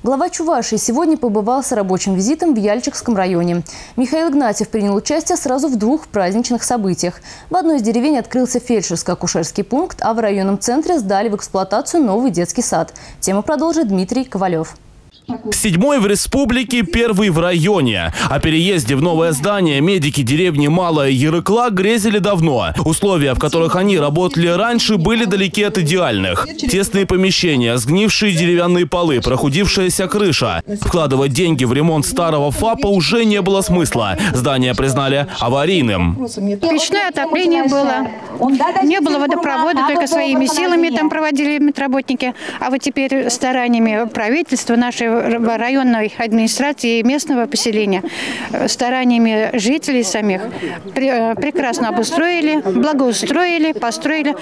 Глава Чувашии сегодня побывал с рабочим визитом в Яльчикском районе. Михаил Игнатьев принял участие сразу в двух праздничных событиях. В одной из деревень открылся фельдшерско-акушерский пункт, а в районном центре сдали в эксплуатацию новый детский сад. Тему продолжит Дмитрий Ковалев. 7-й в республике, 1-й в районе. О переезде в новое здание медики деревни Малая Ярыкла грезили давно. Условия, в которых они работали раньше, были далеки от идеальных. Тесные помещения, сгнившие деревянные полы, прохудившаяся крыша. Вкладывать деньги в ремонт старого ФАПа уже не было смысла. Здание признали аварийным. Печное отопление было. Не было водопровода, только своими силами там проводили медработники. А вот теперь стараниями правительства, нашей районной администрации и местного поселения, стараниями жителей самих прекрасно обустроили, благоустроили, построили.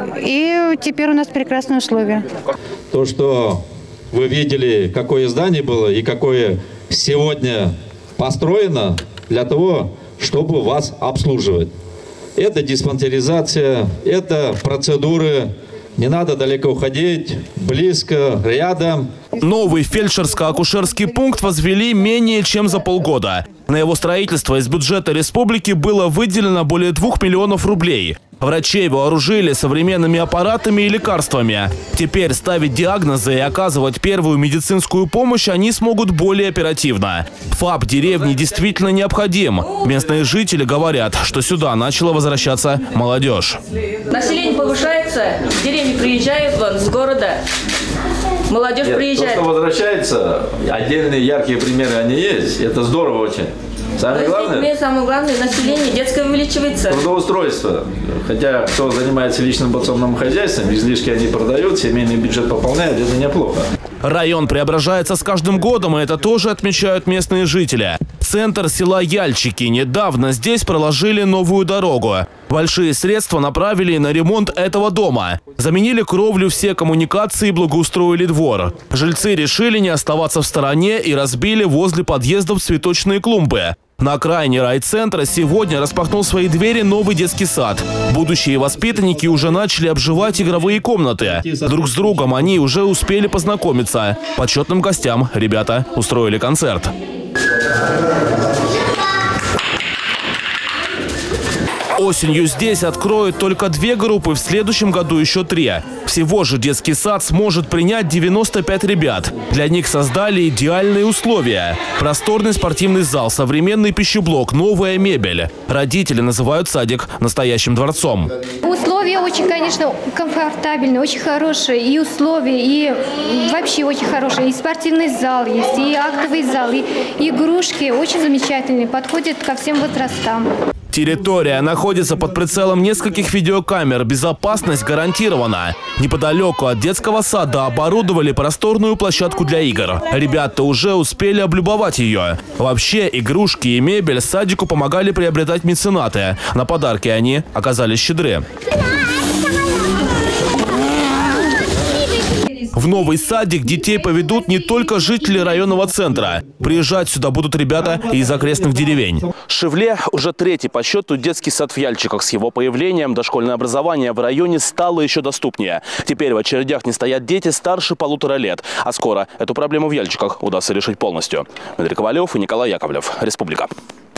И теперь у нас прекрасные условия. То, что вы видели, какое здание было и какое сегодня построено для того, чтобы вас обслуживать. Это диспансеризация, это процедуры. Не надо далеко уходить, близко, рядом. Новый фельдшерско-акушерский пункт возвели менее чем за полгода. На его строительство из бюджета республики было выделено более 2 миллионов рублей. Врачей вооружили современными аппаратами и лекарствами. Теперь ставить диагнозы и оказывать первую медицинскую помощь они смогут более оперативно. ФАП деревни действительно необходим. Местные жители говорят, что сюда начала возвращаться молодежь. Население повышается, в деревни приезжают вон, с города. Молодежь приезжает. То, что возвращается, отдельные яркие примеры они есть. Это здорово очень. Самое главное, население детское увеличивается. Трудоустройство. Хотя кто занимается личным подсобным хозяйством, излишки они продают, семейный бюджет пополняют, это неплохо. Район преображается с каждым годом, и это тоже отмечают местные жители. Центр села Яльчики. Недавно здесь проложили новую дорогу. Большие средства направили на ремонт этого дома. Заменили кровлю, все коммуникации, благоустроили двор. Жильцы решили не оставаться в стороне и разбили возле подъездов цветочные клумбы. На окраине райцентра сегодня распахнул свои двери новый детский сад. Будущие воспитанники уже начали обживать игровые комнаты. Друг с другом они уже успели познакомиться. Почетным гостям ребята устроили концерт. Осенью здесь откроют только 2 группы, в следующем году еще 3. Всего же детский сад сможет принять 95 ребят. Для них создали идеальные условия. Просторный спортивный зал, современный пищеблок, новая мебель. Родители называют садик настоящим дворцом. Условия очень, конечно, комфортабельные, очень хорошие. И условия, и вообще очень хорошие. И спортивный зал есть, и актовый зал, и игрушки очень замечательные, подходят ко всем возрастам. Территория находится под прицелом нескольких видеокамер. Безопасность гарантирована. Неподалеку от детского сада оборудовали просторную площадку для игр. Ребята уже успели облюбовать ее. Вообще, игрушки и мебель садику помогали приобретать меценаты. На подарки они оказались щедры. В новый садик детей поведут не только жители районного центра. Приезжать сюда будут ребята из окрестных деревень. Шевле уже 3-й по счету детский сад в Яльчиках. С его появлением дошкольное образование в районе стало еще доступнее. Теперь в очередях не стоят дети старше 1,5 лет. А скоро эту проблему в Яльчиках удастся решить полностью. Дмитрий Ковалев и Николай Яковлев. Республика.